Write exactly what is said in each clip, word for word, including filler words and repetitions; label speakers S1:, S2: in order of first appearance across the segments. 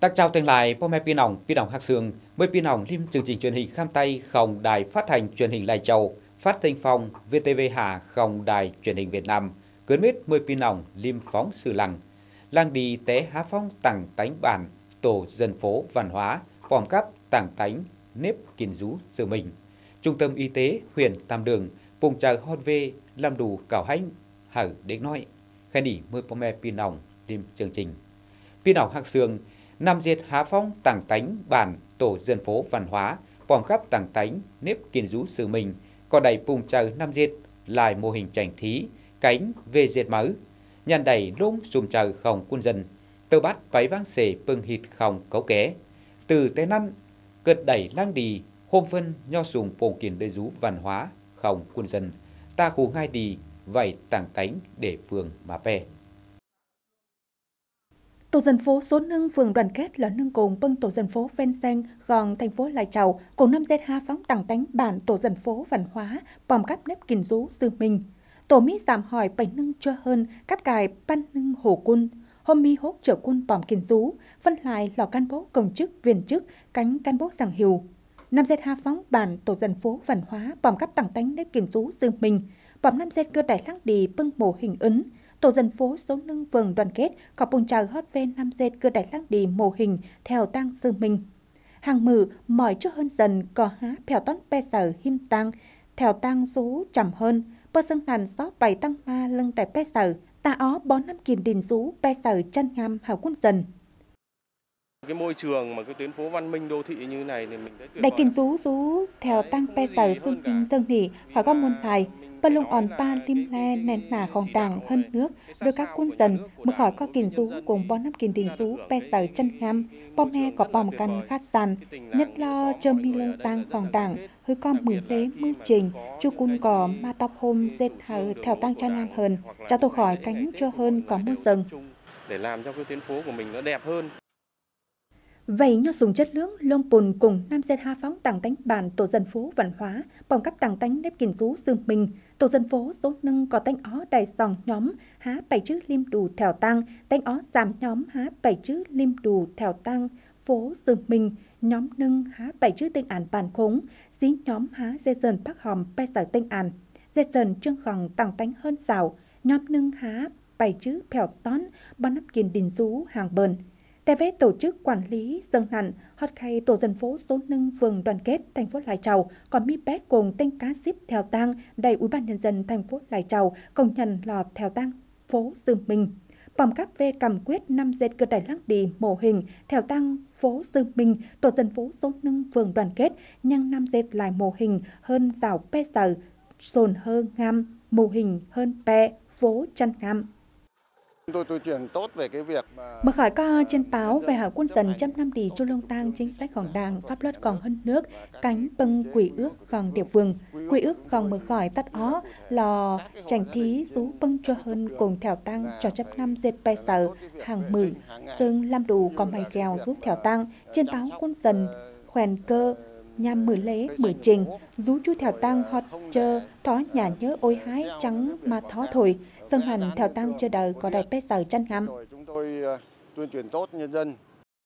S1: Tác chào tên lạiพ่อmẹพี่น้องพี่น้องHạc Sương mớiพี่น้องlim chương trình truyền hình khám tay không đài phát thanh truyền hình Lai Châu phát thanh phòng vê tê vê Hà không đài truyền hình Việt Nam cướn mít mườiพี่น้องlim phóng sự lăng làng đi té há phong tặng tánh bản tổ dân phố văn hóa bòm cắp tặng tánh nếp kín rú sự mình trung tâm y tế huyện Tam Đường vùng chờ hot về làm đủ cảo hãnh hở đến nói khai nỉ mườiพ่อแม่พี่น้องlim chương trìnhพี่น้องHạc Sương Nam diệt há phong tàng tánh bản tổ dân phố văn hóa bòm khắp tàng tánh nếp kiên rú sự mình có đầy vùng chờ Nam diệt lại mô hình chảnh thí cánh về diệt mớ nhàn đầy lông xùm chờ không quân dân tơ bắt váy vang xề bưng hịt không cấu ké từ tế năn cợt đẩy lang đi hôm phân nho sùng bồng kiền đời rú văn hóa không quân dân ta khu ngay đi vậy tàng tánh để phường mà pe.
S2: Tổ dân phố số nâng phường Đoàn Kết là nâng cùng bưng tổ dân phố ven xanh gòn thành phố Lai Châu cùng năm Z hai phóng tặng tánh bản tổ dân phố văn hóa bòm cắp nếp kín rú sư mình. Tổ mỹ giảm hỏi bảy nâng chưa hơn cắp cài ban nâng hồ quân. Hôm mi hốt trở quân bòm kín rú, phân lại lò can bố công chức, viên chức, cánh can bố giảng hiệu. năm Z hai phóng bản tổ dân phố văn hóa bòm cắp tặng tánh nếp kín rú sư mình. Bòm năm Z cơ đài lăng đi bưng mô hình ứng. Tổ dân phố số nâng phường Đoàn Kết có bùng trào hot ven năm Z cơ đài lăng đi mô hình theo tăng sư mình. Hàng mử mỏi cho hơn dần có há phèo tón pe sở him tăng, theo tăng số chậm hơn, bơ sân hàn xó bày tăng ma lưng tại pe sở, ta ó bó năm kìm đình rú pe sở chân ngam hào quân dần.
S3: Cái môi trường mà cái tuyến phố văn minh đô thị như này thì mình thấy
S2: đại kinh rú rú theo tăng pe sở xương tinh dân nỉ khỏi có môn hài. Bà lông òn ba lim le nền nà khòng đảng hơn nước đưa các quân dần mới khỏi có kìn rú cùng bó năm kìn đình rú pe sở chân ngam bom he có bom căn khát sàn nhất lo chơ mi lông tăng khòng đảng hư con mười lế mưa trình chu cun cò ma tóc hôm dệt hờ theo tăng chân ngam hơn cho tôi khỏi cánh cho hơn có mưa dần
S3: để làm cho cái tuyến phố của mình nó đẹp hơn.
S2: Vậy nho sùng chất lượng lông bùn cùng năm Z hai phóng tặng tánh bản tổ dân phố văn hóa bòm cắp tặng tánh nếp kín rú sư mình tổ dân phố số nâng có tánh ó đầy dòng nhóm há bảy chữ lim đủ theo tăng tánh ó giảm nhóm há bảy chữ lim đủ theo tăng phố sư mình nhóm nâng há bảy chữ tên ản bản khống dí nhóm há dê dần bắc hòm pe sở tên ản dê dần trương khòng tặng tánh hơn xảo nhóm nâng há bảy chữ phèo tón bó nắp kiền đình rú hàng bờn. Tại vết tổ chức quản lý dân hẳn, hot khay tổ dân phố số nâng phường Đoàn Kết, thành phố Lai Châu, còn mi bét cùng tên cá ship theo tang đầy Ủy ban nhân dân thành phố Lai Châu công nhận lọt theo tang phố Sư Minh. Bòm cắp về cầm quyết năm Z cơ đài lăng đi mô hình theo tang phố Sư Minh, tổ dân phố số nâng phường Đoàn Kết, nhăng năm Z lại mô hình hơn rào pe sở, sồn hơn ngam, mô hình hơn pe phố chân ngam.
S4: Tôi tuyên truyền tốt về cái việc mà...
S2: Mở khỏi co trên báo về hảo quân dần trăm năm đi chu lông tang chính sáchของđảng pháp luật còn hơn nước cánh bưng quỷ ước còn địa phương quỷ ước còn mở khỏi tắt ó lò chảnh thí rú bưng cho hơn cùng theo tăng cho trăm năm dệt pe sở hàng mử xương lam đủ còn mày ghèo rút theo tăng trên báo quân dần khoèn cơ nhằm mười lễ mười trình rú chu theo tăng hot chơ thó nhà nhớ ôi hái trắng mà thó thổi dân hành theo tăng chờ đời có đầy pe sở chân ngắm.
S4: Chúng tôi tuyên truyền tốt nhân dân.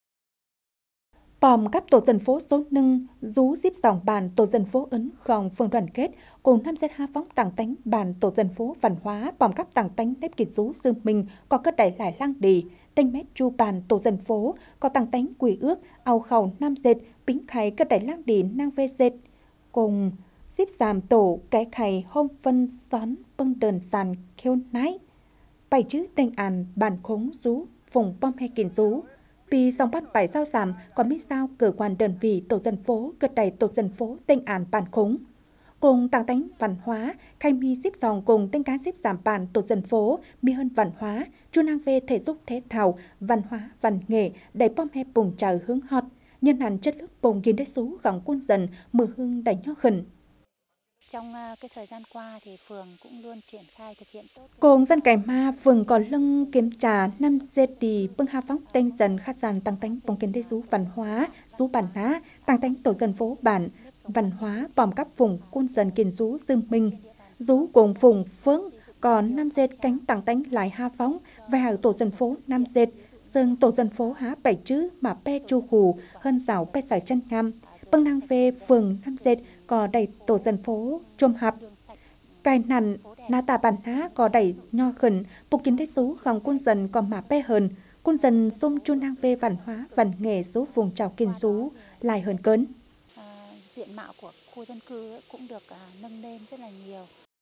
S2: Bòm cắp tổ dân phố số nâng rú díp dòng bàn tổ dân phố ấn khòng phường Đoàn Kết cùng năm Z hai phóng tặng tánh bàn tổ dân phố văn hóa bòm cắp tặng tánh nếp kín rú sư mình có cất đẩy lại lăng đi tên mét chu bàn tổ dân phố có tặng tánh quỷ ước ao khẩu năm dệt bính khay cất đẩy lăng đi năng vê dệt cùng díp giảm tổ cái khay hôm phân xón bưng đờn sàn kêu nái bảy chữ tên àn bàn khống rú phùng bom hay kín rú vì dòng bắt bảy sao giảm còn biết sao cơ quan đơn vị tổ dân phố cất đẩy tổ dân phố tên àn bàn khống cùng tặng tánh văn hóa khai mi xếp dòng cùng tên cá xếp giảm bàn tổ dân phố mi hơn văn hóa chu năng về thể dục thể thao văn hóa văn nghệ đầy bom hay bùng chờ hướng hot nhân hẳn chất lượng bùng kiến đế số gọng quân dần mưa hương đầy nho khẩn.
S5: Trong cái thời gian qua thì phường cũng luôn triển khai thực hiện tốt.
S2: Cùng dân cải ma phường có lưng kiểm tra năm Z đi bưng ha phóng tên dần khát dàn tăng tánh bùng kiến đế số văn hóa số bản ná tăng tánh tổ dân phố bản văn hóa bòm cắp vùng quân dần kiến rú Dương Minh rú cùng phùng phướng còn năm Z cánh tăng tánh lại ha phóng về hảo tổ dân phố năm Z Sơn tổ dân phố há bảy chữ mà pe chu hù hơn rào pe sải chân ngam. Băng năng về phường Nam Dệt có đầy tổ dân phố chôm hạp. Cài nằn na tà bản há có đầy nho khẩn, bục kiến đế số khòng quân dân còn mà pe hơn. Quân dân xung chu năng về văn hóa, văn nghề số vùng trào kiên rú lại hơn cấn.
S5: À, diện mạo của khu dân cư cũng được à, nâng lên rất là nhiều.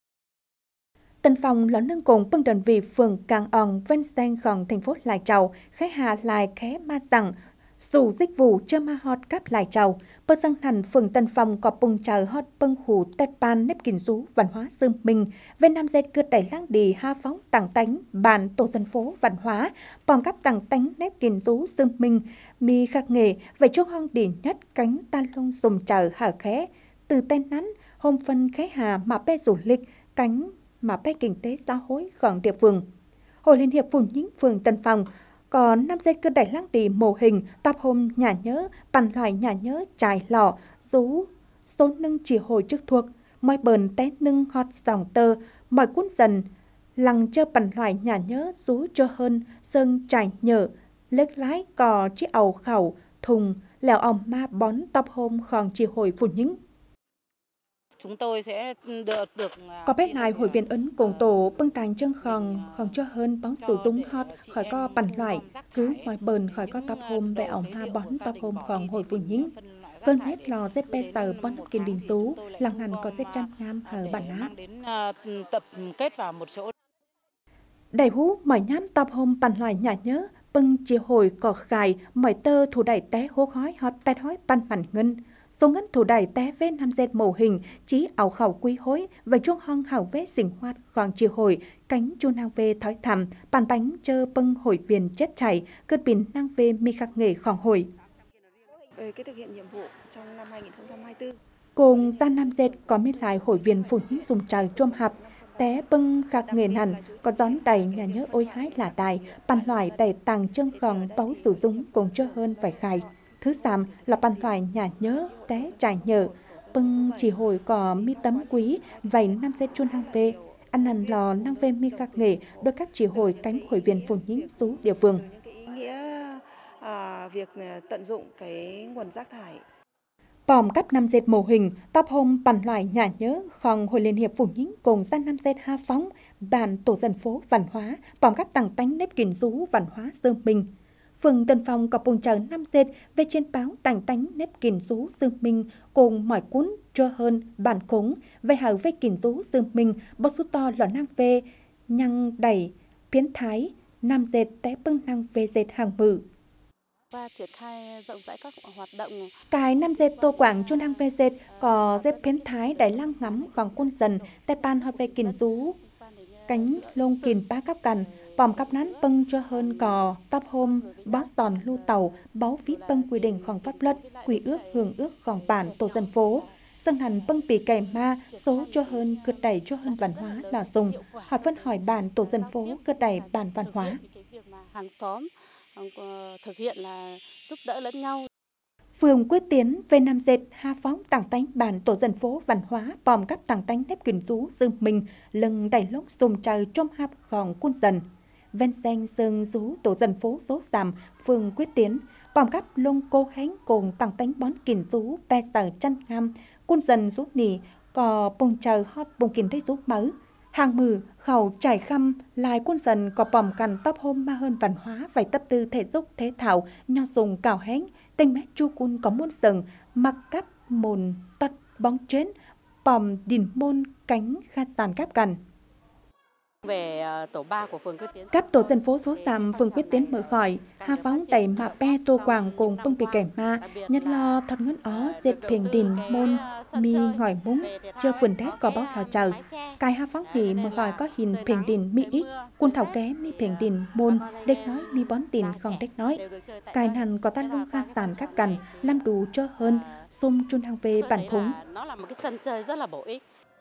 S2: Tân Phong là nâng cùng bưng đơn vị phường Càng Ong ven xanh khòng thành phố Lai Châu, khé hà lại khé ma rằng dù dịch vụ chưa ma hot cáp Lai Châu, bơ sang hẳn phường Tân Phong có bùng chờ hot bưng hủ tết ban nếp kín rú văn hóa dương minh, ven Nam Dệt cướt đẩy láng đi ha phóng tặng tánh bàn tổ dân phố văn hóa, bòm cắp tặng tánh nếp kín rú dương minh, mi khắc nghề về chuông hong đi nhất cánh tan lông dùng chờ hở khé, từ tên nắn hôm phân khé hà mà bê du lịch cánh mà bé kinh tế xã hội khẩn địa phương. Hội Liên hiệp Phụ nữ phường Tân Phong còn Nam Dệt cứ đẩy láng đi mô hình tập hôm nhà nhớ, bàn loại nhà nhớ trải lọ, rú, số nâng chỉ hồi trước thuộc, mọi bờn té nâng hot dòng tơ, mọi cuốn dần, lăng chơ bàn loại nhà nhớ rú cho hơn, sơn trải nhở, lếch lái cò chiếc ầu khẩu, thùng, lèo ong ma bón tập hôm khòn chỉ hồi phụ nữ.
S6: Chúng tôi sẽ được được
S2: có bé này hội viên ấn cùng tổ bưng tàng chân khòn khòn cho hơn bón sử dụng hot khỏi có bàn loại cứ ngoài bờn khỏi có tập hôm về ổng ha bón tập hôm khòn hồi phụ nhính vân hết lò dép pe sờ bón kiên đình rú lăng hẳn có dép trăm ngam hở bản á
S6: tập kết vào một chỗ
S2: đầy hú mỏi nhám tập hôm bàn loại nhà nhớ bưng chia hồi cỏ khải mỏi tơ thủ đẩy té hố khói hot tét hói pan bản ngân số ngân thủ đẩy té vết Nam Dệt mô hình chí ảo khẩu quý hối và chuông hong hảo vết sinh hoạt gòn chiều hồi cánh chu năng về thói thầm bàn bánh chơ bưng hội viên chết chảy cất bình năng về mi khắc nghề khòng hồi.
S7: Về cái thực hiện nhiệm vụ trong năm hai nghìn không trăm hai mươi tư
S2: cùng gia Nam Dệt có miết lại hội viên phụ nữ dùng trời chôm hạp té bưng khắc nghề hẳn có gión đầy nhà nhớ ôi hái là đài bàn loại đầy tàng chân khòng báu sử dụng cùng chơ hơn vài khai. Thứ sàm là bàn loại nhà nhớ, té trải nhở, bưng chỉ hồi có mi tấm quý, vầy Nam Dệt chuôn hang về, ăn nằn lò năng về mi khắc nghề, đôi các chỉ hồi cánh hội viên phụ nữ số địa phương.
S7: Ý nghĩa à, việc tận dụng cái nguồn rác thải.
S2: Bòm cắp Nam Dệt mô hình, tập hôm bàn loại nhà nhớ, khòng Hội Liên hiệp Phụ nữ cùng gia Nam Dệt ha phóng, bàn tổ dân phố văn hóa, bòm cắp tặng tánh nếp kín rú văn hóa dương minh. Phường Tân Phong có bùng chờ Nam Dệt về trên báo tàng tánh nếp kín rú dương minh cùng mỏi cuốn cho hơn bản cống về hở về kín rú dương minh bó số to lò năng về nhăng đẩy biến thái Nam Dệt té bưng năng về dệt hàng mử.
S6: Và triển khai rộng rãi các hoạt động.
S2: Cái Nam Dệt tô quảng cho năng về dệt có dệt biến thái đẩy lăng ngắm gòn quân dần tét ban hót về kín rú cánh lông kín ba cắp cằn bòm cắp nán bưng cho hơn cò tắp hôm bó giòn lưu tàu báu phí bưng quy địnhของpháp luật quy ước hưởng ướcของbản tổ dân phố dân hẳn bưng bì cày ma số cho hơn cướt đẩy cho hơn văn hóa là dùng hỏi phân hỏi bản tổ dân phố cướt đẩy bản văn hóa
S6: hàng xóm thực hiện là giúp đỡ lẫn nhau.
S2: Phường Quyết Tiến về Nam Dệt ha phóng tặng tánh bản tổ dân phố văn hóa bòm cắp tặng tánh nếp kín rú dương minh lưng đẩy lốc dùng trời trong hạp khòng quân dần ven xanh dương rú tổ dân phố số sàm phường Quyết Tiến bòm cắp lông cô hánh cùng tặng tánh bón kín rú pe sở chân ngam quân dần rú nỉ có bùng trời hót bùng kín thấy rú mớ hàng mừ khẩu trải khăm lại quân dần có bòm cằn tóc hôm ma hơn văn hóa vài tập tư thể dục thể thao nho dùng cào hánh tên mẹ chu cun có môn sừng mặc cắp mồn tật bóng chuyến bòm đìn môn cánh khát sàn cáp cằn.
S6: Về tổ ba của phường Quyết Tiến.
S2: Các tổ dân phố số sàm phường Quyết Tiến mở khỏi, ha phóng đầy mạ pe tô quảng cùng bưng bì kẻ ma, nhất lo thật ngân ó dệt phiền đình môn mi ngòi múng, chưa vườn đét có bó lò chờ. Cái ha phóng thì mở khỏi có hình phiền đình mi ít, quân thảo ké mi phiền đình môn, đếch nói mi bón đình không đếch nói. Cái nằn có tát lông kha sàn các cằn, làm đủ cho hơn, xung chun hàng về bản khống.
S6: Nó là một cái sân chơi rất là bổ ích.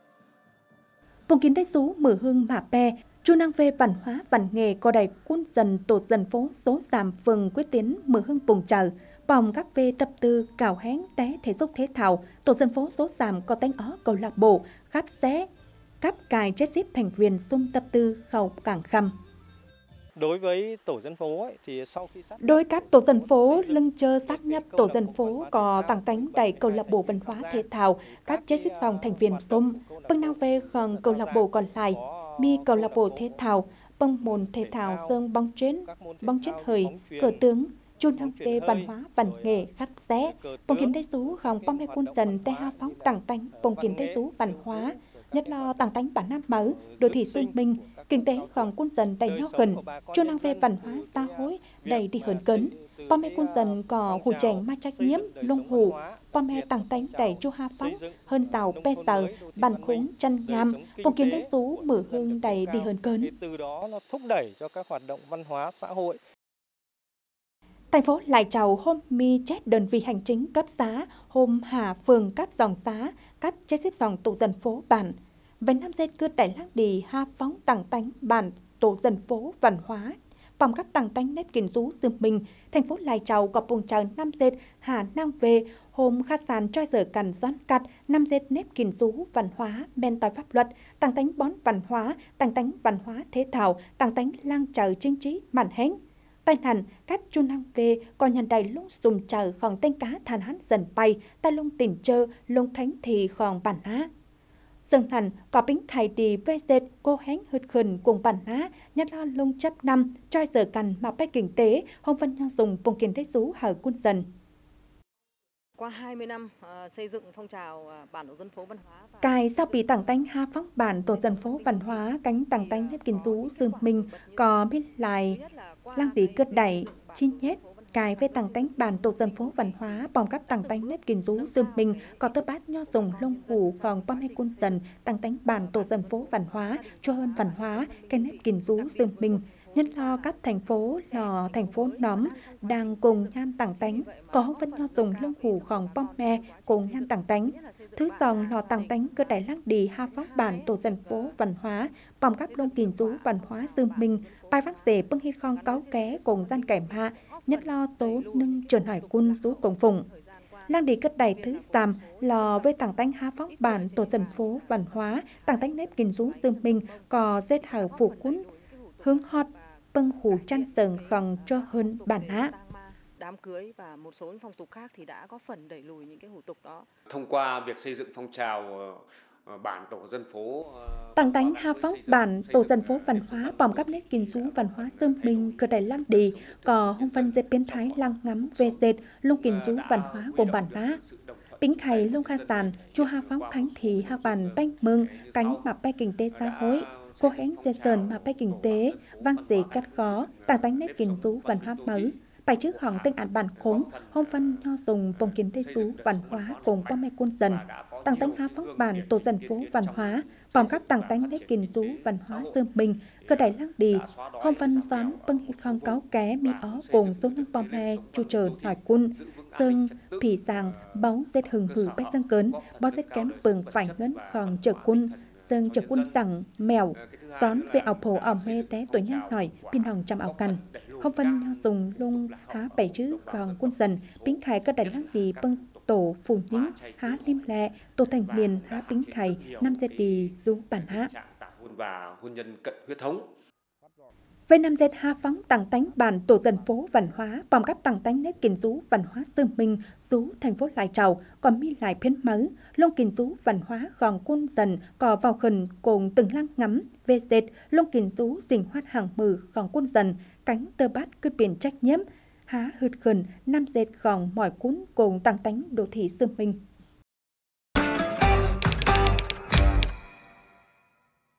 S2: Bùng kín đáy xú mở hương mạ pe, chu năng về văn hóa văn nghề có đầy quân dần tổ dân phố số giảm phường Quyết Tiến mở hương bùng chờ, bòm các về tập tư cào hén té thể dục thể thao tổ dân phố số giảm có tánh ó câu lạc bộ khắp xé cắp cài chết xếp thành viên xung tập tư khẩu cảng khăm.
S8: Đối với tổ dân phố ấy, thì sau khi sát
S2: Đối các tổ dân phố lưng chơ sát nhập tổ dân phố có tăng tánh đầy câu lạc bộ văn hóa thể thao, các chế xếp dòng thành viên xôm, bưng nào về khẩn câu lạc bộ còn lại, mi câu lạc bộ thể thao, bưng môn thể thao sơn bóng chến, bóng chến hơi, cờ tướng, chun năng về văn hóa, văn nghệ, khách xé, bông kiến đế xú khòng bom mê quân dần tê ha phóng tăng tánh, bông kiến đế xú văn hóa, nhất là tăng tánh bản nam mới, đô thị xuyên minh, kinh tế khòng quân dần đầy nhỏ gần, chun năng về văn hóa xã hội đầy đi hơn cấn. Bom mê quân dần có hủ chèn ma trách nhiễm, lông hủ, bom mê tăng tánh đầy chu ha phóng, hơn giàu bê sờ, bàn khúng, chân ngam, bông kiến đế xú mở hương đầy đi hơn cấn.
S8: Từ đó nó thúc đẩy cho các hoạt động văn hóa xã hội.
S2: Thành phố Lai Châu hôm mi chết đơn vị hành chính cấp xã, hôm hà phường cấp dòng xã, cấp chế xếp dòng tổ dân phố bản. Về năm dệt cư đẩy lăng đi ha phóng tăng tánh bản tổ dân phố văn hóa. Vòng cấp tăng tánh nếp kiến rú dương mình, thành phố Lai Châu có bùng chờ năm dệt hà năng về, hôm khát sàn cho giờ cần doán cắt, năm dệt nếp kiến rú văn hóa, men tòi pháp luật, tăng tánh bón văn hóa, tăng tánh văn hóa thế thảo, tăng tánh lang chờ chính trí màn hén. Tai nạn, các chu năng về còn nhận đầy lung sùm chờ khòng tên cá than hán dần bay, ta lung tìm chơ, lung thánh thì khòng bản á. Dần hẳn, có bính khai đi về dệt, cô hén hụt khẩn cùng bản á, nhất là lung chấp năm, trai giờ cần mà bay kinh tế, không phân nhau dùng vùng kiến thế rú hở quân dần.
S9: Qua hai mươi năm uh, xây dựng phong trào uh, bản tổ dân phố văn hóa. Và...
S2: Cài sau bị tặng tánh ha phóng bản tổ dân phố văn hóa, cánh tặng tánh nếp kiến rú dương minh, có biết lại lăng đi cướp đẩy, chi nhét. Cài về tặng tánh bản tổ dân phố văn hóa, bòng cấp tặng tánh nếp kiến rú dương minh, có tơ bát nho dùng lông phủ còn bom hay quân dần, tặng tánh bản tổ dân phố văn hóa, cho hơn văn hóa, cái nếp kiến rú dương minh. Nhân lo các thành phố lò thành phố nóm đang cùng nhan tặng tánh, có vẫn nho dùng lông hủ khòng bom me cùng nhan tặng tánh. Thứ dòng lò tặng tánh cơ đáy lăng đi ha phóng bản tổ dân phố văn hóa, bòm các lông kìn rú văn hóa dương minh, bài vác rể bưng hít khong cáo ké cùng gian kẻm hạ, nhất lo số nâng truyền hỏi quân rú cùng phụng. Lăng đi cất đầy thứ giảm lò với tặng tánh ha phóng bản tổ dân phố văn hóa, tặng tánh nếp kìn rú dương minh, có dết hở phụ quân hướng hot bưng hủ chăn sờn khòng cho hơn bản á.
S9: Đám cưới và một số những phong tục khác thì đã có phần đẩy lùi những cái hủ tục đó.
S10: Thông qua việc xây dựng phong trào bản tổ dân phố,
S2: Tặng tánh ha phóng bản tổ dân phố văn hóa, bòm các nét kinh rú văn hóa dương minh cơ đài lăng đi, có hông phân dệt biến thái lăng ngắm về dệt lung kinh rú văn hóa của bản á. Bính khải lung kha sàn, chu ha phóng khánh thì ha bản banh mừng, cánh mà bay kinh tế xã hội. Cô hén dê sơn mà bay kinh tế, vang dễ cắt khó, tàng tánh nét kinh rú văn hóa mới. Bài trước hỏng tên ảnh bản khốn, hôm phân nho dùng bồng kiến tế rú văn hóa cùng bom mê quân dần. Tàng tánh ha phóng bản tổ dân phố văn hóa, bòm các tàng tánh nét kinh rú văn hóa dương minh, cơ đáy lăng đi. Hôm phân gión bưng hít khong cáo ké mi ó cùng số năng bom mê chu trờ hỏi quân. Sơn, phỉ sàng, báu dết hừng hử bách dân cớn, bó dết kém bừng phải ngấn khòng trở quân. Dương trở quân rằng mèo gión về ảo phổ ảo mê té tuổi nhang nổi pin hồng trăm ảo cần không phân nho dùng lung há bảy chữ còn quân dần bính khải cơ đẩy lăng đi bưng tổ phù nhính há lim lẹ tổ thành niên há bính khải năm dệt đi du bản há
S10: và hôn nhân cận huyết thống.
S2: Về năm dệt ha phóng tặng tánh bản tổ dân phố văn hóa, bòm các tặng tánh nếp kiến rú văn hóa dương minh, rú thành phố Lai Châu, còn mi lại phiên mới, lông kiến rú văn hóa gòn quân dần, có vào khẩn cùng từng lăng ngắm, về dệt, lông kiến rú dình hoát hàng mừ gòn quân dần, cánh tơ bát cướp biển trách nhiễm, há hụt khẩn, năm dệt gòn mỏi cuốn cùng tặng tánh đô thị dương minh.